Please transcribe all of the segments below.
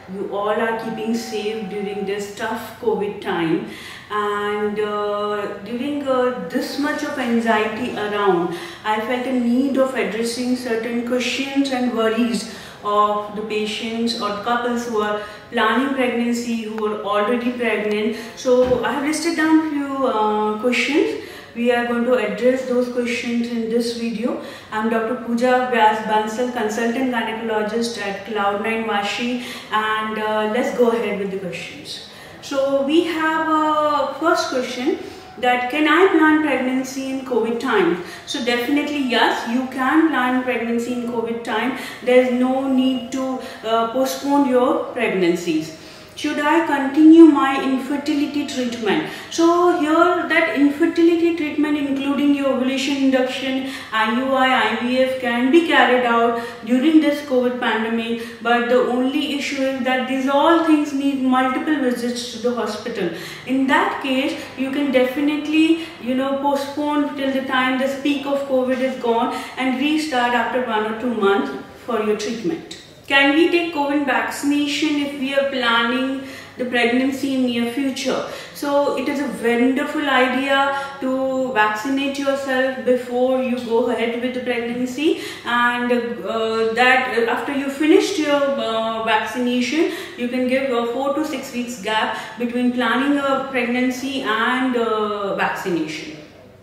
you all are keeping safe during this tough COVID time. And during this much of anxiety around, I felt a need of addressing certain questions and worries of the patients or couples who are planning pregnancy, who are already pregnant. So I have listed down few questions. We are going to address those questions in this video. I am Dr. Pooja Vyas Bansal, consultant gynecologist at Cloud9 Vashi, and let's go ahead with the questions. So we have a first question, that can I plan pregnancy in COVID time? So definitely yes, you can plan pregnancy in COVID time. There is no need to postpone your pregnancies. Should I continue my infertility treatment? So here that infertility treatment, including your ovulation induction, IUI, IVF, can be carried out during this COVID pandemic, but the only issue is that these all things need multiple visits to the hospital. In that case, you can definitely postpone till the time this peak of COVID is gone and restart after 1 or 2 months for your treatment. Can we take COVID vaccination if we are planning the pregnancy in near future? So it is a wonderful idea to vaccinate yourself before you go ahead with the pregnancy, and that after you finished your vaccination, you can give a 4 to 6 weeks gap between planning a pregnancy and vaccination.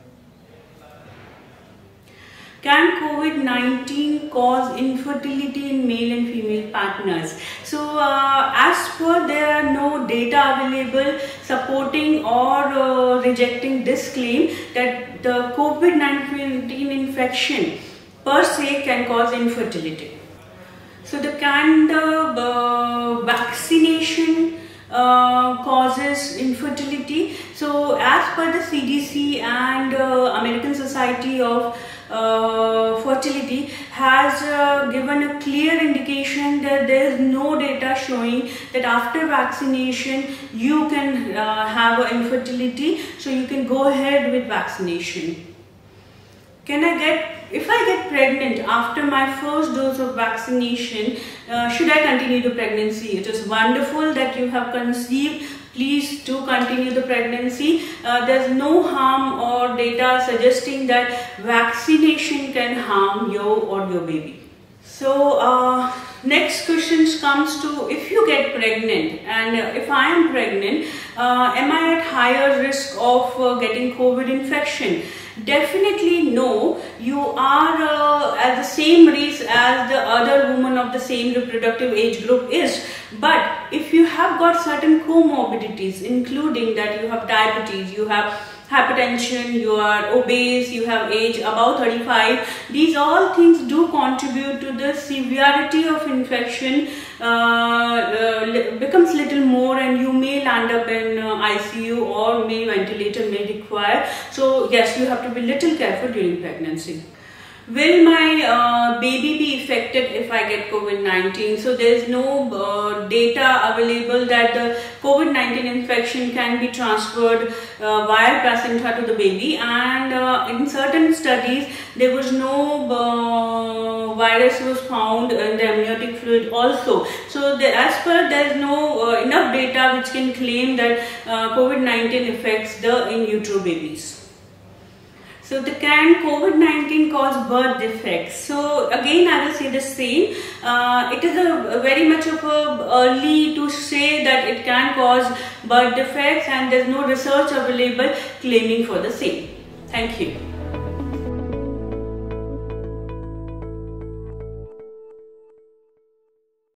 Can COVID-19 cause infertility in male and female partners? So as per, there are no data available supporting or rejecting this claim that the COVID-19 infection per se can cause infertility. So can the vaccination causes infertility? So as per the CDC and American Society of Fertility has given a clear indication that there is no data showing that after vaccination you can have infertility, so you can go ahead with vaccination. If I get pregnant after my first dose of vaccination, should I continue the pregnancy? It is wonderful that you have conceived. Please do continue the pregnancy. There's no harm or data suggesting that vaccination can harm you or your baby. So next question comes to, if you get pregnant and if I am pregnant, am I at higher risk of getting COVID infection? Definitely no. You are at the same risk as the other woman of the same reproductive age group is. But if you have got certain comorbidities, including that you have diabetes, you have hypertension, you are obese, you have age above 35, these all things do contribute to the severity of infection becomes little more, and you may land up in ICU or ventilator may require. So yes, you have to be little careful during pregnancy. Will my baby be affected if I get COVID-19? So there is no data available that the COVID-19 infection can be transferred via placenta to the baby, and in certain studies there was no virus was found in the amniotic fluid also. So as per, there is no enough data which can claim that COVID-19 affects the in utero babies. So can COVID-19 cause birth defects? So again I will say the same. It is very much of early to say that it can cause birth defects, and there is no research available claiming for the same. Thank you.